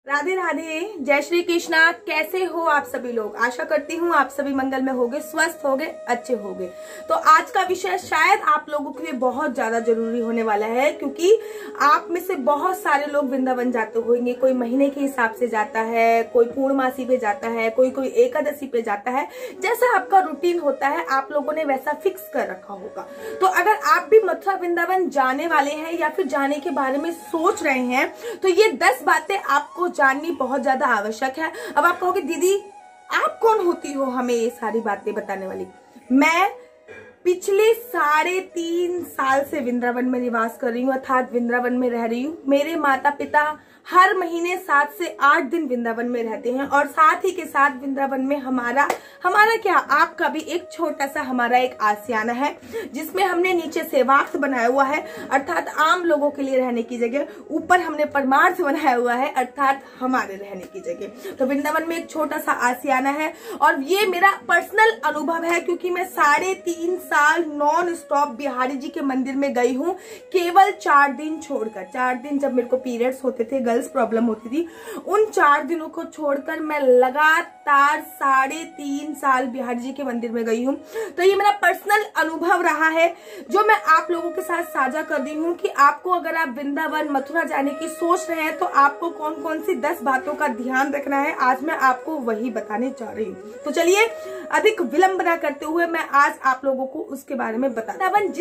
राधे राधे, जय श्री कृष्णा। कैसे हो आप सभी लोग? आशा करती हूँ आप सभी मंगल में होगे, स्वस्थ होगे, अच्छे होगे। तो आज का विषय शायद आप लोगों के लिए बहुत ज्यादा जरूरी होने वाला है, क्योंकि आप में से बहुत सारे लोग वृंदावन जाते होंगे। कोई महीने के हिसाब से जाता है, कोई पूर्णमासी पे जाता है, कोई एकादशी पे जाता है। जैसा आपका रूटीन होता है आप लोगों ने वैसा फिक्स कर रखा होगा। तो अगर आप भी मथुरा वृंदावन जाने वाले हैं या फिर जाने के बारे में सोच रहे हैं, तो ये 10 बातें आपको जाननी बहुत ज्यादा आवश्यक है। अब आप कहोगे दीदी आप कौन होती हो हमें ये सारी बातें बताने वाली? मैं पिछले 3.5 साल से वृंदावन में निवास कर रही हूँ, अर्थात वृंदावन में रह रही हूँ। मेरे माता पिता हर महीने 7 से 8 दिन वृंदावन में रहते हैं, और साथ ही के साथ वृंदावन में हमारा क्या आपका भी एक छोटा सा हमारा एक आशियाना है, जिसमें हमने नीचे सेवार्थ बनाया हुआ है, अर्थात आम लोगों के लिए रहने की जगह। ऊपर हमने परमार्थ बनाया हुआ है, अर्थात हमारे रहने की जगह। तो वृंदावन में एक छोटा सा आशियाना है, और ये मेरा पर्सनल अनुभव है, क्योंकि मैं 3.5 साल नॉन स्टॉप बिहारी जी के मंदिर में गई हूँ, केवल 4 दिन छोड़कर। 4 दिन जब मेरे को पीरियड्स होते थे, गर्ल्स प्रॉब्लम होती थी, उन 4 दिनों को छोड़कर मैं लगातार 3.5 साल बिहारी जी के मंदिर में गई हूँ। तो ये मेरा पर्सनल अनुभव रहा है, जो मैं आप लोगों के साथ साझा कर रही हूँ कि आपको अगर आप वृंदावन मथुरा जाने की सोच रहे हैं तो आपको कौन कौन सी 10 बातों का ध्यान रखना है। आज मैं आपको वही बताने जा रही हूँ। तो चलिए अधिक विलंब न करते हुए मैं आज आप लोगों को उसके बारे में बता। वृंदावन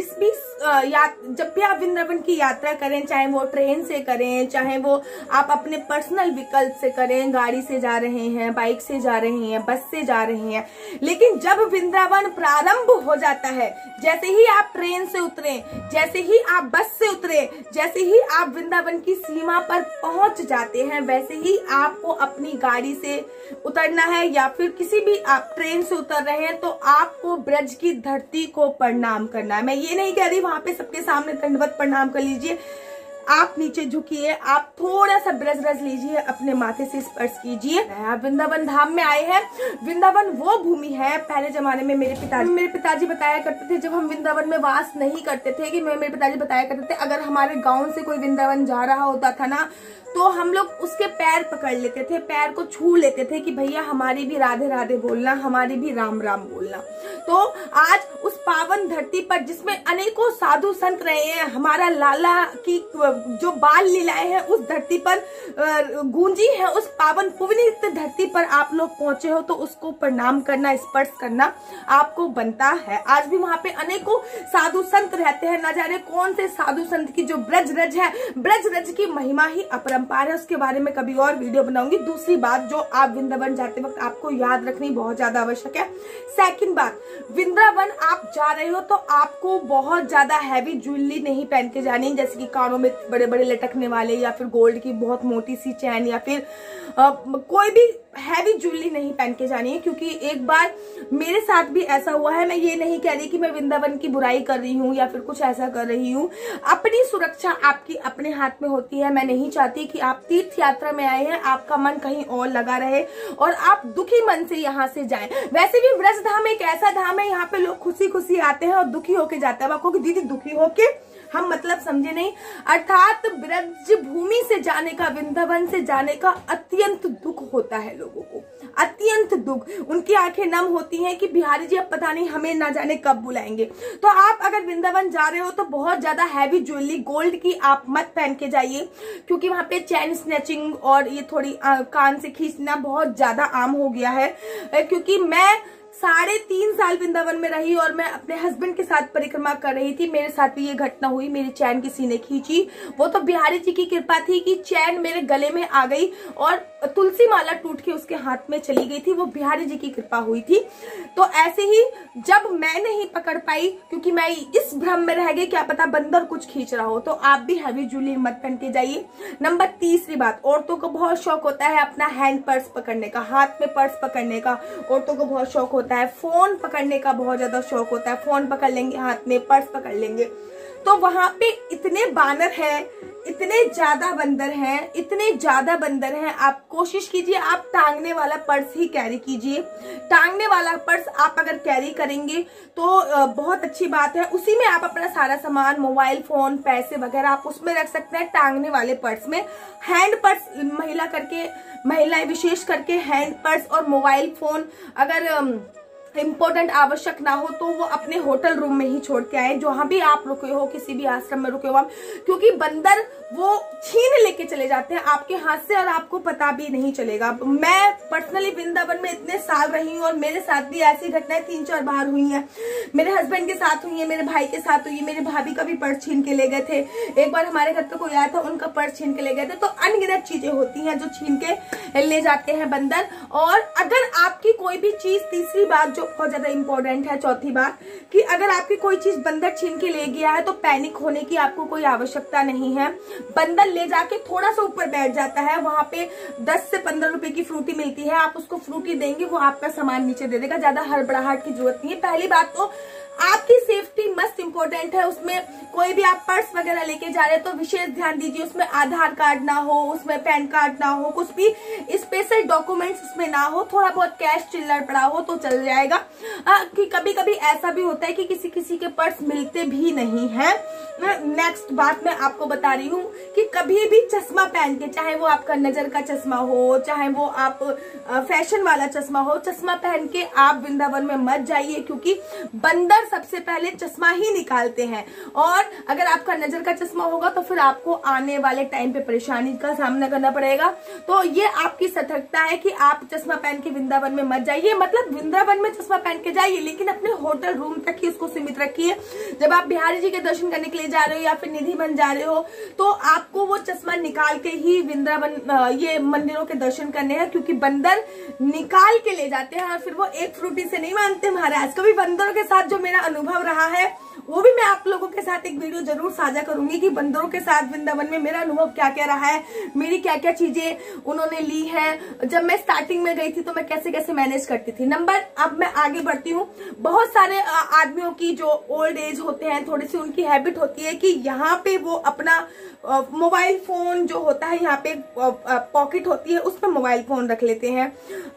जब भी आप वृंदावन की यात्रा करें, चाहे वो ट्रेन से करें, चाहे वो आप अपने पर्सनल विकल्प से करें, गाड़ी से जा रहे हैं, बाइक से जा रहे हैं, बस से जा रहे हैं, लेकिन जब वृंदावन प्रारंभ हो जाता है, जैसे ही आप ट्रेन से उतरे, जैसे ही आप बस से उतरे, जैसे ही आप वृंदावन की सीमा पर पहुंच जाते हैं, वैसे ही आपको अपनी गाड़ी से उतरना है, या फिर किसी भी आप ट्रेन से उतर रहे हैं तो आपको ब्रज की धरती को प्रणाम करना है। मैं ये नहीं कह रही वहां पे सबके सामने दंडवत प्रणाम कर लीजिए, आप नीचे झुकिए, आप थोड़ा सा ब्रज रज लीजिए, अपने माथे से स्पर्श कीजिए। आप वृंदावन धाम में आए हैं। वृंदावन वो भूमि है, पहले जमाने में मेरे पिताजी बताया करते थे, जब हम वृंदावन में वास नहीं करते थे, कि मेरे पिताजी बताया करते थे, अगर हमारे गांव से कोई वृंदावन जा रहा होता था ना, तो हम लोग उसके पैर पकड़ लेते थे, पैर को छू लेते थे कि भैया हमारी भी राधे राधे बोलना, हमारी भी राम राम बोलना। तो आज उस पावन धरती पर, जिसमें अनेकों साधु संत रहे हैं, हमारा लाला की जो बाल लीलाएं हैं उस धरती पर गूंजी है, उस पावन पवित्र धरती पर आप लोग पहुंचे हो, तो उसको प्रणाम करना, स्पर्श करना आपको बनता है। आज भी वहां पे अनेकों साधु संत रहते हैं, न जाने कौन से साधु संत की जो ब्रज रज है, ब्रज रज की महिमा ही अपरंपार है। उसके बारे में कभी और वीडियो बनाऊंगी। दूसरी बात जो आप वृंदावन जाते वक्त आपको याद रखनी बहुत ज्यादा आवश्यक है। सेकंड बात, वृंदावन आप जा रहे हो तो आपको बहुत ज्यादा हैवी ज्वेलरी नहीं पहन के जानी, जैसे कि कानों में बड़े बड़े लटकने वाले, या फिर गोल्ड की बहुत मोटी सी चैन, या फिर कोई भी हैवी ज्वेलरी नहीं पहन के जानी है, क्योंकि एक बार मेरे साथ भी ऐसा हुआ है। मैं ये नहीं कह रही कि मैं वृंदावन की बुराई कर रही हूँ या फिर कुछ ऐसा कर रही हूँ। अपनी सुरक्षा आपकी अपने हाथ में होती है। मैं नहीं चाहती कि आप तीर्थ यात्रा में आए हैं, आपका मन कहीं और लगा रहे और आप दुखी मन से यहाँ से जाएं। वैसे भी व्रज धाम एक ऐसा धाम है, यहाँ पे लोग खुशी खुशी आते हैं और दुखी होके जाते हैं। आपको दीदी दुखी होके हम मतलब समझे नहीं, अर्थात ब्रज भूमि से जाने का, वृंदावन से जाने का अत्यंत दुख होता है लोगों को, अत्यंत दुख। उनकी आंखें नम होती हैं कि बिहारी जी अब पता नहीं हमें ना जाने कब बुलाएंगे। तो आप अगर वृंदावन जा रहे हो तो बहुत ज्यादा हैवी ज्वेलरी गोल्ड की आप मत पहन के जाइए, क्योंकि वहां पे चैन स्नैचिंग और ये थोड़ी कान से खींचना बहुत ज्यादा आम हो गया है। क्योंकि मैं 3.5 साल वृंदावन में रही और मैं अपने हस्बैंड के साथ परिक्रमा कर रही थी, मेरे साथ भी ये घटना हुई। मेरी चैन किसी ने खींची, वो तो बिहारी जी की कृपा थी कि चैन मेरे गले में आ गई और तुलसी माला टूट के उसके हाथ में चली गई थी। वो बिहारी जी की कृपा हुई थी। तो ऐसे ही जब मैं नहीं पकड़ पाई, क्योंकि मैं इस भ्रम में रह गई क्या पता बंदर कुछ खींच रहा हो, तो आप भी हैवी ज्वेलरी मत पहन के जाइए। नंबर तीसरी बात, औरतों को बहुत शौक होता है अपना हैंड पर्स पकड़ने का, हाथ में पर्स पकड़ने का औरतों को बहुत शौक होता है। फोन पकड़ने का बहुत ज्यादा शौक होता है, फोन पकड़ लेंगे हाथ में, पर्स पकड़ लेंगे। तो वहां पे इतने बानर हैं, इतने ज्यादा बंदर हैं, इतने ज्यादा बंदर हैं। आप कोशिश कीजिए आप टांगने वाला पर्स ही कैरी कीजिए। टांगने वाला पर्स आप अगर कैरी करेंगे तो बहुत अच्छी बात है। उसी में आप अपना सारा सामान, मोबाइल फोन, पैसे वगैरह आप उसमें रख सकते हैं, टांगने वाले पर्स में। हैंड पर्स महिलाएं विशेष करके हैंड पर्स और मोबाइल फोन अगर इम्पोर्टेंट आवश्यक ना हो तो वो अपने होटल रूम में ही छोड़ के आए, जहां भी आप रुके हो, किसी भी आश्रम में रुके हो आप, क्योंकि बंदर वो छीन लेके चले जाते हैं आपके हाथ से और आपको पता भी नहीं चलेगा। मैं पर्सनली वृंदावन में इतने साल रही हूँ और मेरे साथ भी ऐसी घटनाएं 3-4 बार हुई हैं। मेरे हस्बैंड के साथ हुई है, मेरे भाई के साथ हुई है, मेरे भाभी का भी पर्स छीन के ले गए थे। एक बार हमारे घर पे कोई आया था, उनका पर्स छीन के ले गए थे। तो अनगिनत चीजें होती हैं जो छीन के ले जाते हैं बंदर। और अगर आपकी कोई भी चीज, तीसरी बात जो बहुत ज्यादा इंपॉर्टेंट है, चौथी बात, कि अगर आपकी कोई चीज बंदर छीन के ले गया है तो पैनिक होने की आपको कोई आवश्यकता नहीं है। बंदर ले जाके थोड़ा सा ऊपर बैठ जाता है, वहां पे 10 से 15 रुपए की फ्रूटी मिलती है, आप उसको फ्रूटी देंगे, वो आपका सामान नीचे दे देगा। ज्यादा हड़बड़ाहट की जरूरत नहीं है। पहली बात तो आपकी सेफ्टी मस्ट इम्पोर्टेंट है। उसमें कोई भी आप पर्स वगैरह लेके जा रहे हैं तो विशेष ध्यान दीजिए उसमें आधार कार्ड ना हो, उसमें पैन कार्ड ना हो, कुछ भी स्पेशल डॉक्यूमेंट्स उसमें ना हो, थोड़ा बहुत कैश चिल्लर पड़ा हो तो चल जाएगा। कि कभी कभी ऐसा भी होता है कि किसी किसी के पर्स मिलते भी नहीं है। नेक्स्ट बात मैं आपको बता रही हूँ कि कभी भी चश्मा पहन के, चाहे वो आपका नजर का चश्मा हो, चाहे वो आप फैशन वाला चश्मा हो, चश्मा पहन के आप वृंदावन में मत जाइए, क्योंकि बंदर सबसे पहले चश्मा ही निकालते हैं। और अगर आपका नजर का चश्मा होगा तो फिर आपको आने वाले टाइम पे परेशानी का सामना करना पड़ेगा। तो ये आपकी सतर्कता है कि आप चश्मा पहन के वृंदावन में मत जाइए। मतलब वृंदावन में चश्मा पहन के जाइए, लेकिन अपने होटल रूम तक ही उसको सीमित रखिए। जब आप बिहारी जी के दर्शन करने के लिए जा रहे हो या फिर निधि बन जा रहे हो तो आपको वो चश्मा निकाल के ही वृंदावन ये मंदिरों के दर्शन करने हैं, क्योंकि बंदर निकाल के ले जाते हैं और फिर वो एक फ्रूटी से नहीं मानते महाराज। कभी बंदरों के साथ जो मेरा अनुभव रहा है वो भी मैं आप लोगों के साथ एक वीडियो जरूर साझा करूंगी कि बंदरों के साथ वृंदावन में मेरा अनुभव क्या क्या रहा है, मेरी क्या क्या चीजें उन्होंने ली है, जब मैं स्टार्टिंग में गई थी तो मैं कैसे कैसे मैनेज करती थी। अब मैं आगे बढ़ती हूँ। बहुत सारे आदमियों की जो ओल्ड एज होते हैं, थोड़ी सी उनकी हैबिट होती है कि यहाँ पे वो अपना मोबाइल फोन जो होता है, यहाँ पे पॉकेट होती है उसमें मोबाइल फोन रख लेते हैं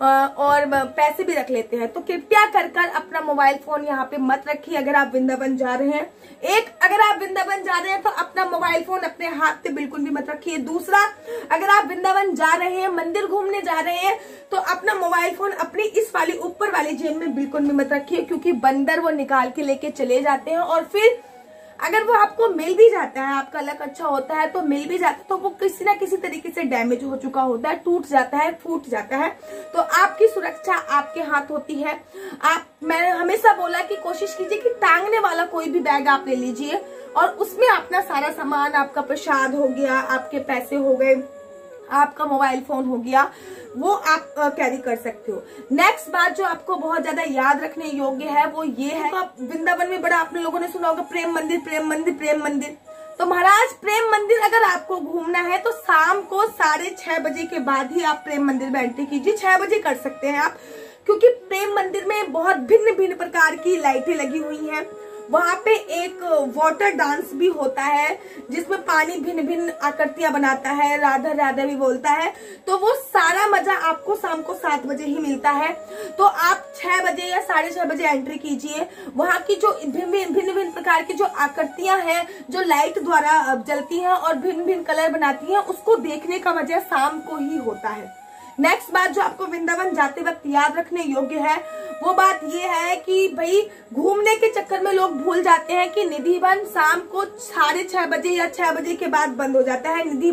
और पैसे भी रख लेते हैं। तो कृपया कर अपना मोबाइल फोन यहाँ पे मत रखिए अगर आप वृंदावन जा रहे हैं। अगर आप वृंदावन जा रहे हैं तो अपना मोबाइल फोन अपने हाथ पे बिल्कुल भी मत रखिए। दूसरा, अगर आप वृंदावन जा रहे हैं, मंदिर घूमने जा रहे हैं, तो अपना मोबाइल फोन अपनी इस वाली ऊपर वाली जेब में बिल्कुल भी मत रखिए, क्योंकि बंदर वो निकाल के लेके चले जाते हैं। और फिर अगर वो आपको मिल भी जाता है, आपका लक अच्छा होता है तो मिल भी जाता है, तो वो किसी ना किसी तरीके से डैमेज हो चुका होता है, टूट जाता है, फूट जाता है। तो आपकी सुरक्षा आपके हाथ होती है। मैंने हमेशा बोला कि कोशिश कीजिए कि टांगने वाला कोई भी बैग आप ले लीजिए और उसमें अपना सारा सामान, आपका प्रसाद हो गया, आपके पैसे हो गए, आपका मोबाइल फोन हो गया, वो आप कैरी कर सकते हो। नेक्स्ट बात जो आपको बहुत ज्यादा याद रखने योग्य है वो ये है, तो आप वृंदावन में बड़ा आपने लोगों ने सुना होगा प्रेम मंदिर, प्रेम मंदिर, प्रेम मंदिर। तो महाराज प्रेम मंदिर अगर आपको घूमना है तो शाम को 6:30 बजे के बाद ही आप प्रेम मंदिर में एंट्री कीजिए। 6 बजे कर सकते हैं आप, क्योंकि प्रेम मंदिर में बहुत भिन्न भिन्न प्रकार की लाइटें लगी हुई हैं। वहां पे एक वाटर डांस भी होता है जिसमें पानी भिन्न भिन्न आकृतियां बनाता है, राधा राधा भी बोलता है। तो वो सारा मजा आपको शाम को 7 बजे ही मिलता है। तो आप 6 बजे या 6:30 बजे एंट्री कीजिए। वहां की जो भिन्न भिन्न प्रकार की जो आकृतियां हैं, जो लाइट द्वारा जलती हैं और भिन्न भिन्न कलर बनाती हैं, उसको देखने का मजा शाम को ही होता है। नेक्स्ट बात जो आपको वृंदावन जाते वक्त याद रखने योग्य है वो बात ये है कि भाई घूमने के चक्कर में लोग भूल जाते हैं कि निधि वन शाम को 6:30 बजे या 6 बजे के बाद बंद हो जाता है। निधि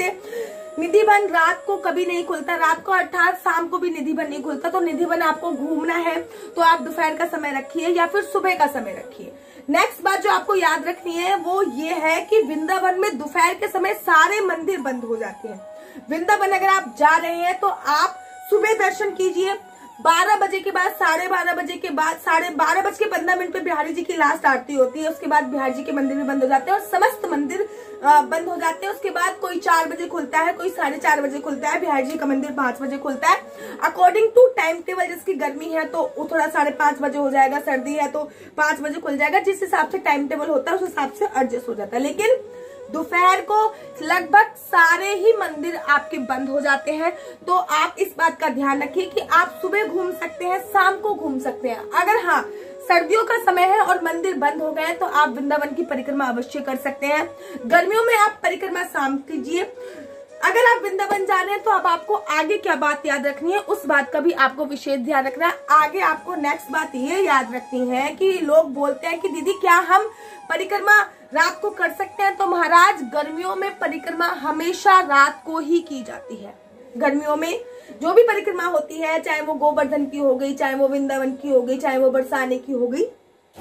वन रात को कभी नहीं खुलता, रात को अर्थात शाम को भी निधि वन नहीं खुलता। तो निधि वन आपको घूमना है तो आप दोपहर का समय रखिए या फिर सुबह का समय रखिए। नेक्स्ट बात जो आपको याद रखनी है वो ये है कि वृंदावन में दोपहर के समय सारे मंदिर बंद हो जाते हैं। वृंदावन अगर आप जा रहे हैं तो आप सुबह दर्शन कीजिए, 12 बजे के बाद 12:30 बजे के बाद 12:15 पे बिहारी जी की लास्ट आरती होती है। उसके बाद बिहारी जी के मंदिर भी बंद हो जाते हैं और समस्त मंदिर बंद हो जाते हैं। उसके बाद कोई 4 बजे खुलता है, कोई 4:30 बजे खुलता है। बिहारी जी का मंदिर 5 बजे खुलता है अकॉर्डिंग टू टाइम टेबल। जिसकी गर्मी है तो थोड़ा 5:30 बजे हो जाएगा, सर्दी है तो 5 बजे खुल जाएगा। जिस हिसाब से टाइम टेबल होता है उस हिसाब से एडजस्ट हो जाता है। लेकिन दोपहर को लगभग सारे ही मंदिर आपके बंद हो जाते हैं। तो आप इस बात का ध्यान रखिए कि आप सुबह घूम सकते हैं, शाम को घूम सकते हैं। अगर हाँ सर्दियों का समय है और मंदिर बंद हो गए हैं तो आप वृंदावन की परिक्रमा अवश्य कर सकते हैं। गर्मियों में आप परिक्रमा शाम कीजिए। अगर आप वृंदावन जा रहे हैं तो अब आपको आगे क्या बात याद रखनी है, उस बात का भी आपको विशेष ध्यान रखना है। आगे आपको नेक्स्ट बात ये याद रखनी है कि लोग बोलते हैं कि दीदी क्या हम परिक्रमा रात को कर सकते हैं? तो महाराज गर्मियों में परिक्रमा हमेशा रात को ही की जाती है। गर्मियों में जो भी परिक्रमा होती है, चाहे वो गोवर्धन की हो गई, चाहे वो वृंदावन की हो गई, चाहे वो बरसाने की हो गई,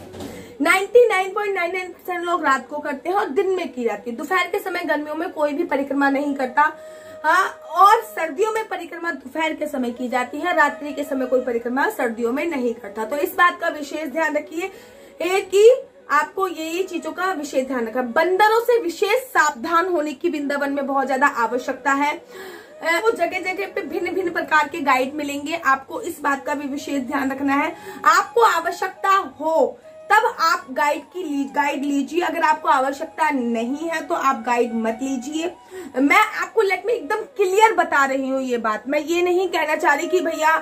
99.99% लोग रात को करते हैं और दिन में की जाती है। दोपहर के समय गर्मियों में कोई भी परिक्रमा नहीं करता। हाँ, और सर्दियों में परिक्रमा दोपहर के समय की जाती है, रात्रि के समय कोई परिक्रमा सर्दियों में नहीं करता। तो इस बात का विशेष ध्यान रखिए कि आपको ये चीजों का विशेष ध्यान रखना। बंदरों से विशेष सावधान होने की वृंदावन में बहुत ज्यादा आवश्यकता है। वो जगह जगह पे भिन्न भिन्न प्रकार के गाइड मिलेंगे, आपको इस बात का भी विशेष ध्यान रखना है। आपको आवश्यकता हो तब आप गाइड लीजिए। अगर आपको आवश्यकता नहीं है तो आप गाइड मत लीजिए। मैं आपको एकदम क्लियर बता रही हूँ ये बात। मैं ये नहीं कहना चाह रही कि भैया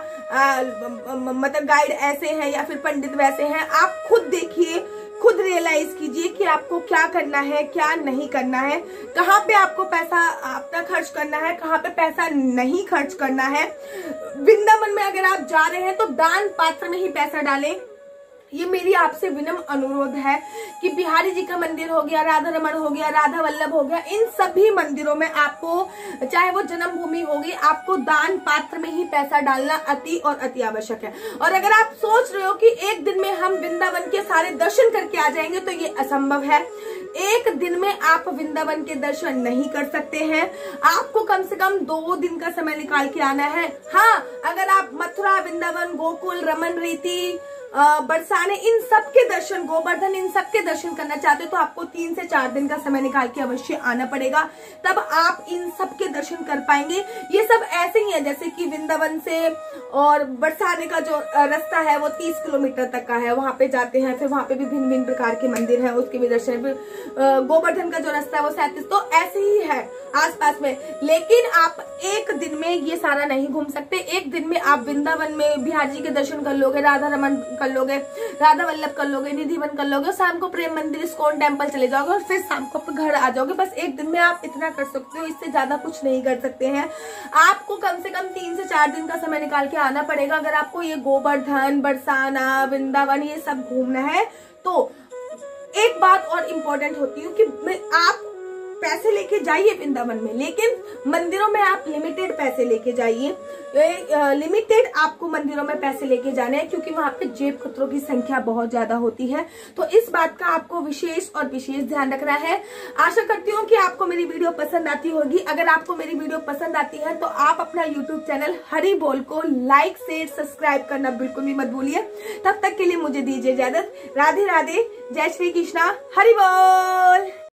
मतलब गाइड ऐसे हैं या फिर पंडित वैसे हैं। आप खुद देखिए, खुद रियलाइज कीजिए कि आपको क्या करना है, क्या नहीं करना है, कहाँ पे आपको पैसा अपना खर्च करना है, कहाँ पे पैसा नहीं खर्च करना है। वृंदावन में अगर आप जा रहे हैं तो दान पात्र में ही पैसा डालें। ये मेरी आपसे विनम्र अनुरोध है कि बिहारी जी का मंदिर हो गया, राधा रमण हो गया, राधा वल्लभ हो गया, इन सभी मंदिरों में आपको चाहे वो जन्मभूमि होगी, आपको दान पात्र में ही पैसा डालना अति और अति आवश्यक है। और अगर आप सोच रहे हो कि एक दिन में हम वृंदावन के सारे दर्शन करके आ जाएंगे तो ये असंभव है। एक दिन में आप वृंदावन के दर्शन नहीं कर सकते हैं। आपको कम से कम 2 दिन का समय निकाल के आना है। हाँ, अगर आप मथुरा, वृंदावन, गोकुल, रमन रीति, बरसाने, इन सब के दर्शन, गोवर्धन, इन सब के दर्शन करना चाहते हो तो आपको 3 से 4 दिन का समय निकाल के अवश्य आना पड़ेगा। तब आप इन सब के दर्शन कर पाएंगे। ये सब ऐसे ही है जैसे कि वृंदावन से और बरसाने का जो रास्ता है वो 30 किलोमीटर तक का है। वहां पे जाते हैं, फिर वहां पे भी भिन्न भिन्न प्रकार के मंदिर हैं, उसके भी दर्शन। फिर गोवर्धन का जो रास्ता है वो 37। तो ऐसे ही है आसपास में। लेकिन आप एक दिन में ये सारा नहीं घूम सकते। एक दिन में आप वृंदावन में बिहारी जी के दर्शन कर लोगे, राधा रमन कर लोगे, राधा वल्लभ कर लोगे, निधिवन कर लोगे, शाम को प्रेम मंदिर, इस्कॉन टेम्पल चले जाओगे और फिर शाम को घर आ जाओगे। बस एक दिन में आप इतना कर सकते हो, इससे ज्यादा कुछ नहीं कर सकते हैं। आपको कम से कम 3 से 4 दिन का समय निकाल के आना पड़ेगा अगर आपको ये गोवर्धन, बरसाना, वृंदावन ये सब घूमना है। तो एक बात और इम्पोर्टेंट होती है कि आप पैसे लेके जाइए वृंदावन में, लेकिन मंदिरों में आप लिमिटेड पैसे लेके जाइए। लिमिटेड आपको मंदिरों में पैसे लेके जाने हैं क्योंकि वहां पे जेब कतरों की संख्या बहुत ज्यादा होती है। तो इस बात का आपको विशेष और विशेष ध्यान रखना है। आशा करती हूँ कि आपको मेरी वीडियो पसंद आती होगी। अगर आपको मेरी वीडियो पसंद आती है तो आप अपना यूट्यूब चैनल हरि बोल को लाइक, शेयर, सब्सक्राइब करना बिल्कुल भी मत भूलिए। तब तक के लिए मुझे दीजिए इजाजत। राधे राधे, जय श्री कृष्णा, हरि बोल।